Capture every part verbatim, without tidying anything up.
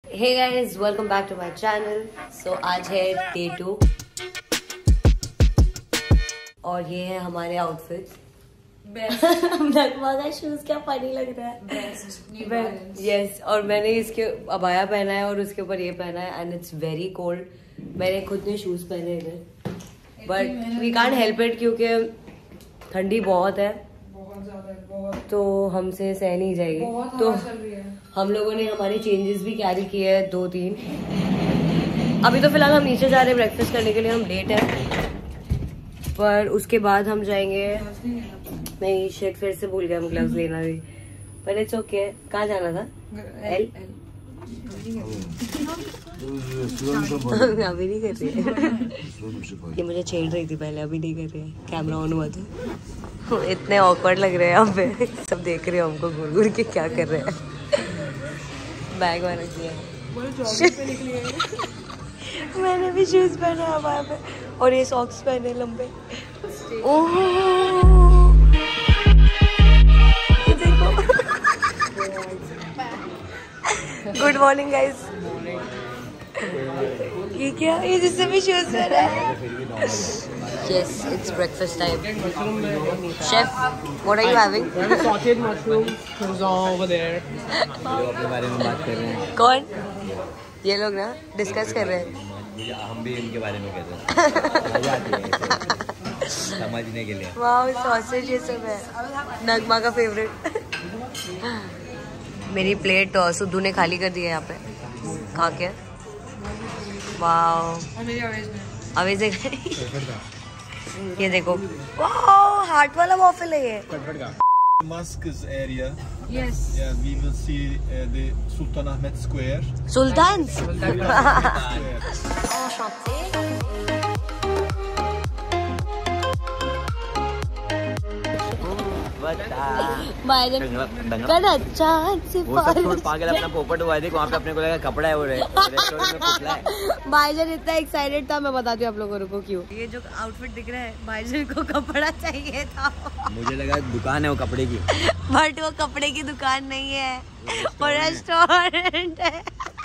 Hey guys, welcome back to my channel. So आज है day to और ये है हमारे आउटफिट्स. नगमा का शूज क्या फनी लग रहा है. बेस्ट. यस, और मैंने इसके अबाया पहना है और उसके ऊपर ये पहना है एंड इट्स वेरी कोल्ड. मैंने खुद ने शूज पहने इधर, but we can't help it क्योंकि ठंडी बहुत है, तो हमसे सह नहीं जाएगी. तो हम लोगों ने हमारे चेंजेस भी कैरी किए हैं दो तीन. अभी तो फिलहाल हम नीचे जा रहे हैं ब्रेकफास्ट करने के लिए, हम लेट है, पर उसके बाद हम जाएंगे. नहीं शिट, फिर से भूल गया हम ग्लव्स लेना भी, पर इट्स ओके. कहाँ जाना था? एल अभी नहीं कर रही है. ये मुझे छेड़ रही थी पहले, अभी नहीं कर रही है. कैमरा ऑन हुआ था. इतने ऑकवर्ड लग रहे हैं यहाँ पे. सब देख रहे हैं हमको घूर घूर के क्या कर रहे हैं. बैग वाला किया मैंने भी शूज पहने हैं वहाँ पे और ये सॉक्स पहने लंबे. ओह देखो. Good morning guys. ये क्या, ये जिससे भी शूज पहना है. Yes, it's breakfast time. Chef, what are you having? Sauteed mushrooms over there. अपने बारे में बात कर रहे हैं. कौन? ये लोग ना डिस्कस कर रहे हैं. हम भी इनके बारे में कर रहे हैं. मजा आती है समझने के लिए. वाह, सॉसेज ये सब है. नगमा का फेवरेट. मेरी प्लेट तो सुद्धू ने खाली कर दी है यहाँ पे. खा के वाह अमेजिंग. ये देखो, वाह हार्ट वाला वॉफल है ये. Damascus area. Yes. Yeah, we will see uh, the Sultan Ahmed Square. सुल्तान. पागल अपना पोपट हुआ है. वहाँ पे अपने को लगा कपड़ा है वो रेस्टोरेंट में पुतला है. भाईजान इतना एक्साइटेड था, मैं बताती हूँ आप लोगों को क्यों. ये जो आउटफिट दिख रहा है, भाईजान को कपड़ा चाहिए था. मुझे लगा दुकान है वो कपड़े की, बट वो कपड़े की दुकान नहीं है, वो रेस्टोरेंट है.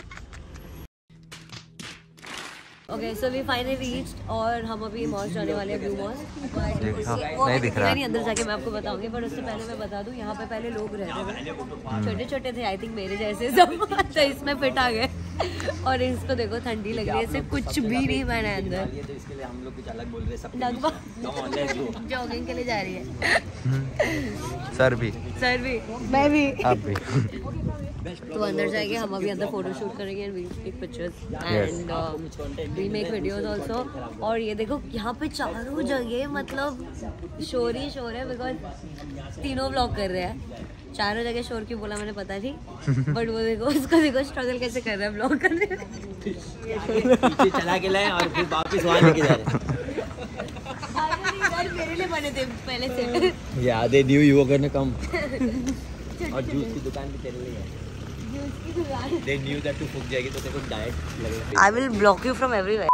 Okay, so we finally reached और हम अभी मॉल जाने वाले हैं, ब्लू मॉल. नहीं दिख रहा. नहीं, अंदर जाके मैं आपको बताऊंगी, पर उससे पहले मैं बता दूं यहाँ पे पहले लोग रहते थे, छोटे छोटे थे, आई थिंक मेरे जैसे सब. तो इसमें फिट आ गए. और इसको देखो ठंडी लग रही है, इसे कुछ भी नहीं पहना है अंदर. तो इसके लिए हम लोग कुछ अलग बोल रहे हैं. सब नगमा जॉगिंग के लिए जा रही है. सर भी सर भी, मैं भी. आप भी. तो अंदर जाएंगे हम, अभी अंदर फोटो शूट करेंगे and we'll take pictures and we make videos also. और ये देखो यहाँ पे चारों जगह मतलब शोर ही शोर है, बिकॉज तीनों व्लॉग कर रहे हैं. चारों जगह शोर क्यों बोला मैंने पता नहीं, बट वो देखो उसको देखो स्ट्रगल कैसे कर रहा है व्लॉग करने में. पीछे चला के लाए और फिर वापस वहाँ लेके जा रहे. मेरे लिए बने थे पहले से. याद है न्यू युवा करने कम. और जूस की दुकान भी तेरे लिए है. They knew that तू फूक जाएगी तो तेरे को डाइट लगेगा. I will block you from everywhere.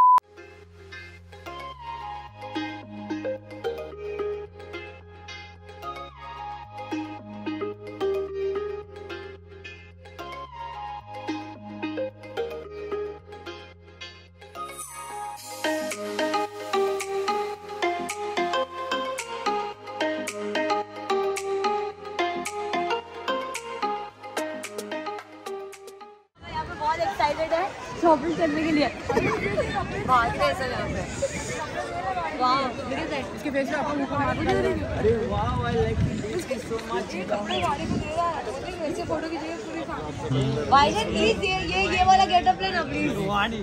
बहुत एक्साइटेड है शॉपिंग करने के लिए. बात है ऐसा यहाँ पे. वाह, इसके फेस पे आपको मुंह मार के. अरे वाह, I like this so much. ऐसे फोटो खींचिए पूरी. भाईजान प्लीज ये ये ये वाला गेटअप लेना प्लीज.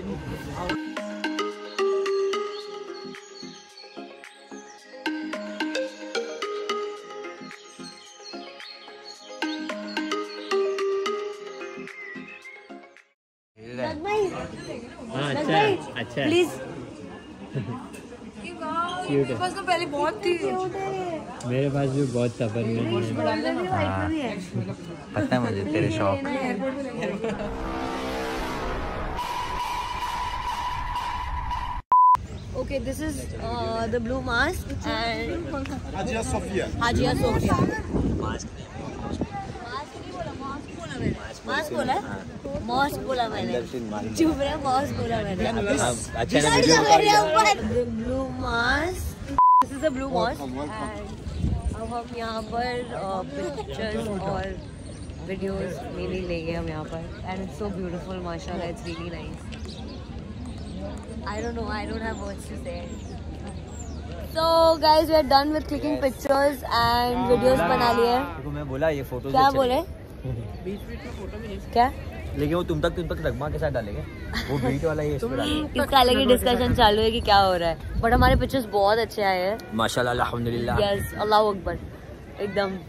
अच्छा अच्छा प्लीज. मेरे पास तो पहले बहुत थी. मेरे पास भी बहुत था, पर पता है मुझे तेरे शौक. Okay, this is uh, the blue mask and Hagia Sophia. Hagia Sophia. Mask mask नहीं बोला, मास्क बोला मैंने. मास्क बोला है? मॉस बोला मैंने, चुप रहे, मॉस बोला मैंने। अच्छा ना blue mosque, this is a blue mosque. अब हम यहाँ पर पिक्चर्स और वीडियोस मेनली लेंगे हम यहाँ पर, एंड इट्स सो ब्यूटीफुल माशाल्लाह, it's really nice. I don't know, I don't have words to say. So guys, we are done with clicking pictures and videos बना लिए। देखो मैं बोला ये फोटो क्या बोले? क्या? लेकिन वो तुम तक तुम तक रगमा के साथ डालेंगे, वो बीट वाला ये इसमें डालेंगे। इसका अलग ही डिस्कशन चालू है कि क्या हो रहा है, बट हमारे पिक्चर्स बहुत अच्छे आए हैं माशाल्लाह अल्हम्दुलिल्लाह। यस, अल्लाह अकबर, एकदम।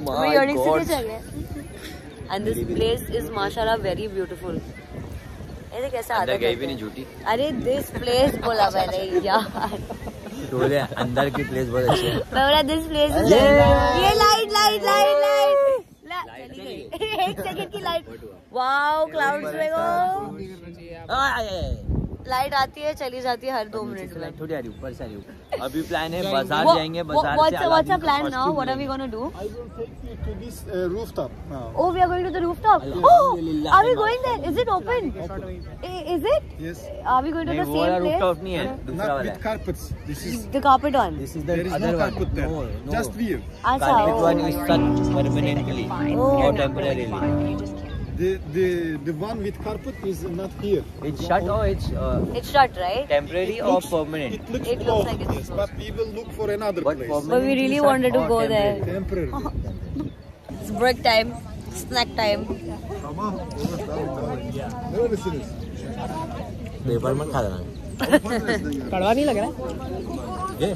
एंड दिस प्लेस इज माशाल्लाह वेरी ब्यूटीफुल। ऐसे कैसा आता है? भी नहीं झूठी। अरे दिस प्लेस बोला मैंने यार, बोले अंदर की प्लेस बहुत अच्छी है। मैं बोला दिस प्लेस इज, ये लाइट लाइट लाइट लाइट चली गई, एक सेकंड की लाइट। वाओ, क्लाउड्स में गो, लाइट आती है चली जाती है हर दो मिनट में। थोड़ी आ रही ऊपर से आ रही। अभी प्लान है बाजार जाएंगे, बाजार से What's what's our plan now? What are we going to do? I will take you to this uh, rooftop now. Oh, we are going to the rooftop. Oh, are we going there? Is it open? I- Is it? Yes. Are we going to the वो वाला same rooftop place? नहीं है, दूसरा Not वाला with है। carpets. This is The carpet one. This is there the is other no one. carpet there. No, no. Just view. अच्छा, Carpet one oh. is shut permanently Oh. or temporarily. The the the one with carpet is not here. It's shut or it's uh, It's shut, right? temporary or permanent. It looks, It looks like closed, it's yes, but we will look for another But place. permanent But we really shut wanted to or go there. temporary? Temporary. It's break time, snack time. Tamam. Evet, tamam, tamam. Neredesiniz? Paper मत खा देना। कड़वा नहीं लग रहा? ये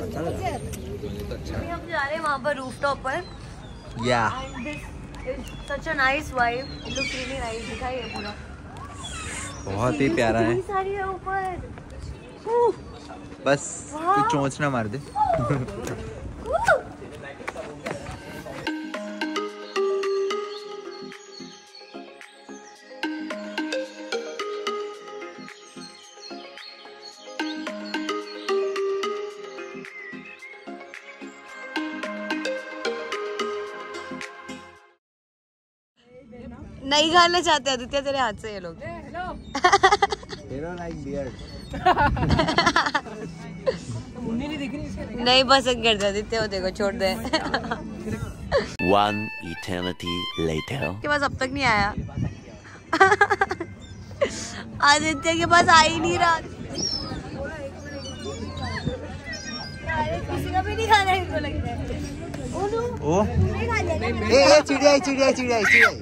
अभी हम जा रहे हैं वहाँ पर रूफटॉप पर। Yeah. And this is such a nice vibe. It looks really nice. दिखाइए पूरा। बहुत ही प्यारा है। कितनी सारी है ऊपर। बस तू चोंच ना मार दे। नहीं खाना चाहते आदित्य तेरे हाथ से ये लोग। नहीं पसंद करते आदित्य, वो देखो छोड़ दे। One eternity later. के पास अब तक नहीं आया। आदित्य के पास आ ही नहीं रहा। किसी का भी नहीं खाना इनको लगता है। ओ ए ए चिड़िया चिड़िया चिड़िया चिड़िया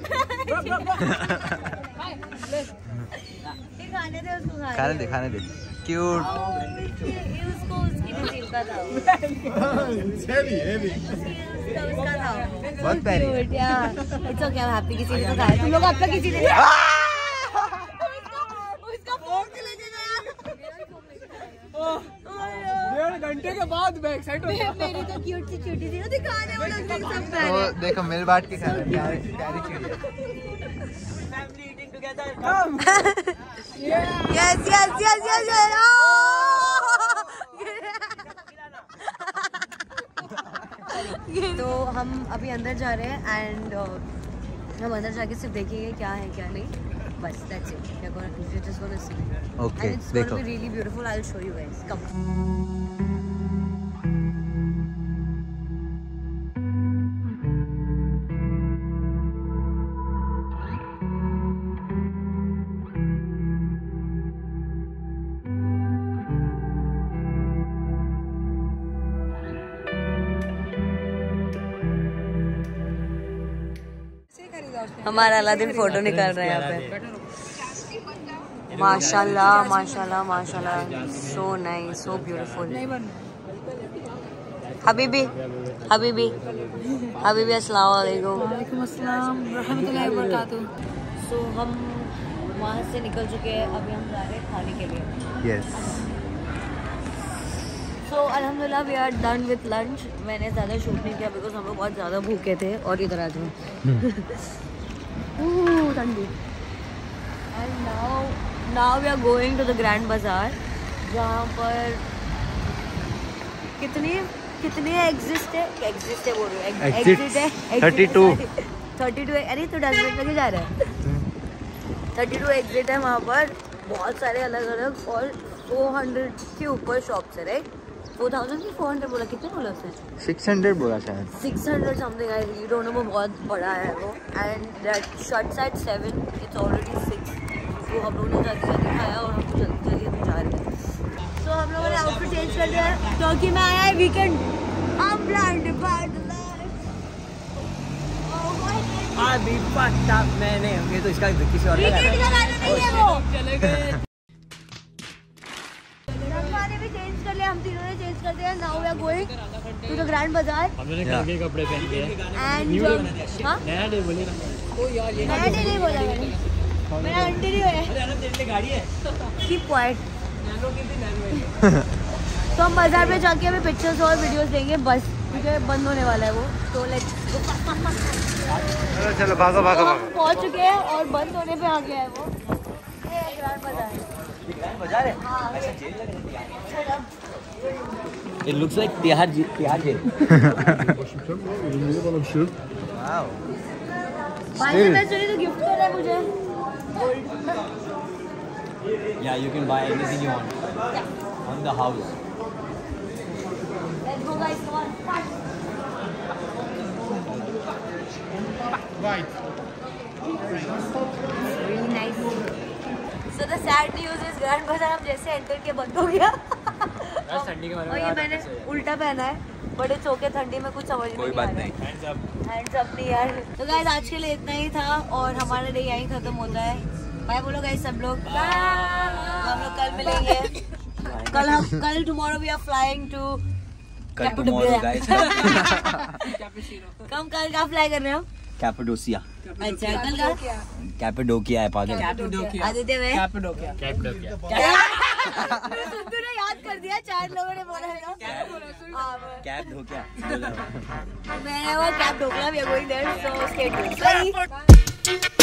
खाने दे उसको, खाने दे खाने दे। क्यूट। उसको उसकी नसीब का था। It's heavy, heavy. उसका उसका था। बहुत प्यारी है। Cute, yeah. It's okay, I'm happy किसी ने तो खाया। तुम लोग आपका किसी ने उसका फोन के लेके गया। डेढ़ घंटे के बाद मैं एक्साइट हो गया। मेरी तो क्यूट सी छोटी सी ना दिखाने वाला सब सब खा तो रहे हैं। देखो मिल बांट के खा रहे हैं। प्यारी प्यारी चिड़िया। Yes, yes, yes, yes, yes. Oh! तो हम अभी अंदर जा रहे हैं एंड uh, हम अंदर जाके सिर्फ देखेंगे क्या है क्या नहीं, बस that's it. We're gonna, we're just gonna see. Okay, And it's going देखो। to be really beautiful. I'll show you guys. Come. हमारा अलादीन फोटो निकाल रहा है यहाँ पे। माशाल्लाह माशाल्लाह माशाल्लाह, सो नाइस, सो ब्यूटीफुल। हबीबी हबीबी हबीबी अस्सलाम वालेकुम। वालेकुम अस्सलाम रहमतुल्लाहि व बरकातुहू। सो हम वहाँ से निकल चुके हैं, अभी हम जा रहे हैं खाने के लिए। यस। सो अल्हम्दुलिल्लाह we are done with lunch. मैंने ज़्यादा शूट नहीं किया बिकॉज हम लोग बहुत ज़्यादा भूखे थे। और इधर आ जाओ, ठंडी। And now now we are going to the Grand Bazaar, जहाँ पर कितने कितने एग्जिस्ट है एग्जिस्ट है बोल रहे हो एग्जिट है थर्टी टू। Thirty two. अरे तो दस मिनट लगे जा रहा है। थर्टी टू एग्जिट है वहाँ पर, बहुत सारे अलग अलग और फोर हंड्रेड के ऊपर शॉप्स है राइट। फोर थाउजेंड की फोर हंड्रेड बोला, कितने बोला उसने? सिक्स हंड्रेड बोला शायद, six hundred something, I really don't know, वो बहुत बड़ा है वो। And that shuts at seven, it's already six. तो हम लोगों ने जल्दी जल्दी खाया और हम जल्दी जल्दी अभी जा रहे हैं। तो हम लोगों ने आउटफिट चेंज कर दिया है क्योंकि मैं आया है weekend. I'm blinded by the lights. Oh my God. अभी पता मैंने ये तो इसका किसी और का वीकेंड का गाना नहीं है वो। चले गए। रंगवाने भी चेंज कर लिया, हम तीनों ने चेंज कर दिया। Now we are going to the Grand Bazaar. हमने कल के कपड़े पहन के And हाँ नया डे बोले ना। ओ यार ये नया डे नहीं बोला मैंने, मेरा आंटी नहीं है। गाड़ी है Keep quiet. तो हम बाजार में जाके हमें पिक्चर्स और वीडियोस देंगे बस, क्योंकि बंद होने वाला है वो। तो लेट्स चलो चलो भागो भागो हम पहुंच चुके हैं और बंद होने पे आ गया है वो। ये ग्रैंड बाजार बाजार है। हाँ, ऐसा जेल लग रहा है। It looks like Tihar jail, Tihar jail. Wow. भाई से मैं सुनी तो गिफ्ट कर रहा है मुझे Yeah, you can buy anything you want on the house. Let's go guys, come on. Right. Really nice. So the sad news is Grand Bazaar हम जैसे एंटर किया बंद हो गया। ठंडी के बारे और ये मैंने उल्टा पहना है, बड़े चौके ठंडी में कुछ समझ कोई नहीं बात आ रहा नहीं। है। हैंड्स अप नहीं यार। तो गाइस आज के लिए इतना ही था और हमारा डे यहीं खत्म होता है। बाय बोलो गाइस सब लोग। तो हम लोग कल मिलेंगे। कल हम कल tomorrow we are flying to tomorrow guys. कम कल का फ्लाई कर रहे हो? कैपेडोसिया। अच्छा कल का कैपेडोकिया है पागल। आदित्य में कैपेडोकिया। तूने याद कर दिया, चार लोगों ने बोला है ना। Cappadocia. मैंने वो Cappadocia, we are going there so stay tuned.